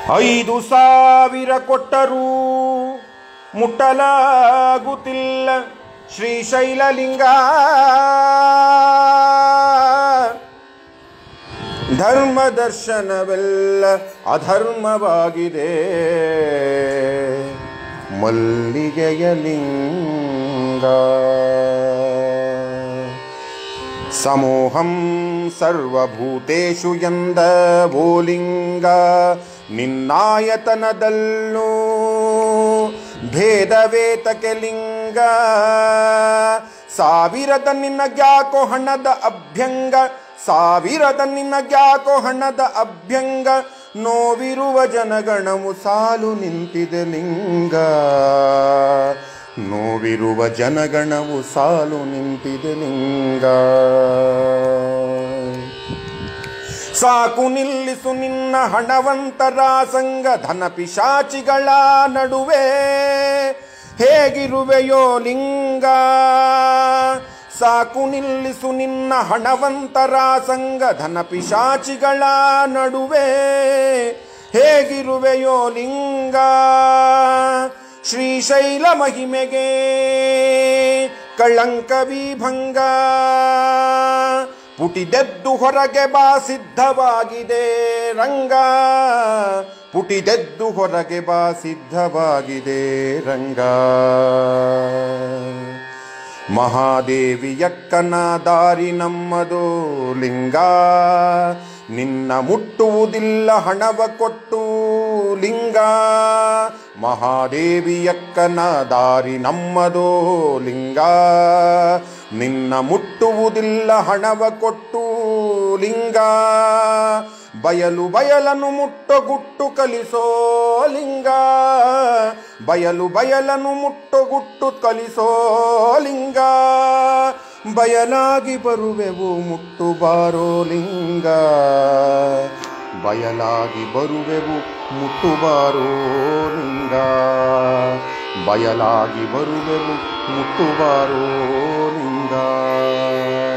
5,000 ಕೊಟ್ಟರೂ ಮುಟ್ಟಲಾಗುತ್ತಿಲ್ಲ ಶ್ರೀಶೈಲಲಿಂಗ. ಧರ್ಮ ದರ್ಶನವೆಲ್ಲ ಅಧರ್ಮವಾಗಿದೆ ಮಲ್ಲಿಗೆಯ ಲಿಂಗ. ಸಮೋಹಂ ಸರ್ವಭೂತೇಷು ಎಂದ ಓಲಿಂಗ, ನಿನ್ನಾಯತನದಲ್ಲೂ ಭೇದವೇತಕೆ ಲಿಂಗ. ಸಾವಿರದ ನಿನಗ್ಯಾಕೋ ಹಣದ ಅಭ್ಯಂಗ, ಸಾವಿರದ ನಿನಗ್ಯಾಕೋ ಹಣದ ಅಭ್ಯಂಗ. ನೋವಿರುವ ಜನಗಣವು ಸಾಲು ನಿಂತಿದೆ ಲಿಂಗ, ನೋವಿರುವ ಜನಗಣವು ಸಾಲು ನಿಂತಿದೆ ಲಿಂಗ. ಸಾಕು ನಿಲ್ಲಿಸು ನಿನ್ನ ಹಣವಂತರ ಸಂಗ, ಧನ ಪಿಶಾಚಿಗಳ ನಡುವೆ ಹೇಗಿರುವೆಯೋ ಲಿಂಗ. ಸಾಕು ನಿಲ್ಲಿಸು ನಿನ್ನ ಹಣವಂತರ ಸಂಗ, ಧನ ಪಿಶಾಚಿಗಳ ನಡುವೆ ಹೇಗಿರುವೆಯೋ ಲಿಂಗ. ಶ್ರೀಶೈಲ ಮಹಿಮೆಗೆ ಕಳಂಕ ವಿಭಂಗ, ಪುಟಿದೆದ್ದು ಹೊರಗೆ ಬಾ ಸಿದ್ಧವಾಗಿದೆ ರಂಗ. ಪುಟಿದೆದ್ದು ಹೊರಗೆ ಬಾ ಸಿದ್ಧವಾಗಿದೆ ರಂಗ. ಮಹಾದೇವಿಯಕ್ಕನ ದಾರಿ ನಮ್ಮದು ಲಿಂಗ, ನಿನ್ನ ಮುಟ್ಟುವುದಿಲ್ಲ ಹಣವ ಕೊಟ್ಟು ಲಿಂಗ. ಮಹಾದೇವಿಯಕ್ಕನ ದಾರಿ ನಮ್ಮದು ಲಿಂಗ, ನಿನ್ನ ಮುಟ್ಟುವುದಿಲ್ಲ ಹಣವ ಕೊಟ್ಟು ಲಿಂಗ. ಬಯಲು ಬಯಲನು ಮುಟ್ಟೋ ಗುಟ್ಟು ಕಲಿಸೋ ಲಿಂಗ, ಬಯಲು ಬಯಲನು ಮುಟ್ಟೋ ಗುಟ್ಟು ಕಲಿಸೋ ಲಿಂಗ. ಬಯಲಾಗಿ ಬರುವೆವು ಮುಟ್ಟು ಬಾರೋ ಲಿಂಗ, ಬಯಲಾಗಿ ಬರುವೆವು ಮುಟ್ಟು ಬಾರೋ ಲಿಂಗ. ಬಯಲಾಗಿ ಬರುವೆವು ಮುಟ್ಟು ಬಾರೋ ಲಿಂಗ.